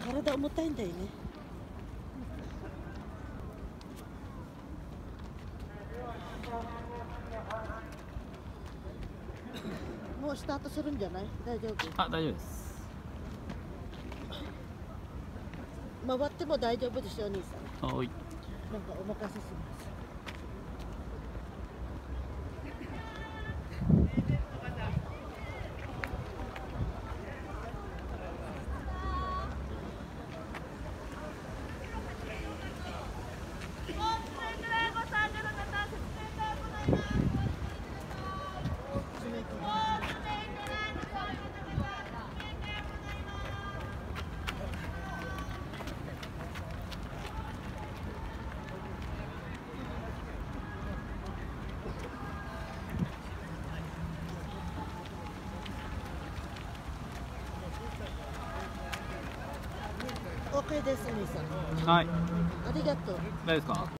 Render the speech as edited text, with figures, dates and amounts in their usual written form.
体重たいんだよね。もうスタートするんじゃない？大丈夫？ あ、大丈夫です。 回っても大丈夫でしょ、お兄さん。 はい。 なんかお任せします。OK です、お兄さん。 はい。 ありがとう。 大丈夫ですか？